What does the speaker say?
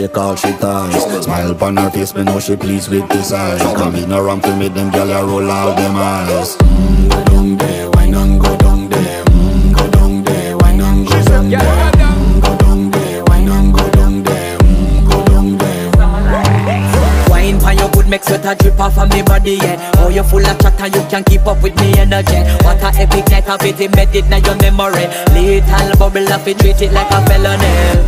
She call she ties. Smile upon her face, me know she pleased with this eyes. Come in around to make them gyal a roll out them eyes. Go down there, wine and go down there. Go down there, wine and go down there. Go down there, wine and go down there. Go down there. Wine pan your good make sweat a drip off of me body, yeah. Oh, you full of chat and you can keep up with me energy. What a epic night of it embedded in your memory. Little bubble of it, treat it like a felony.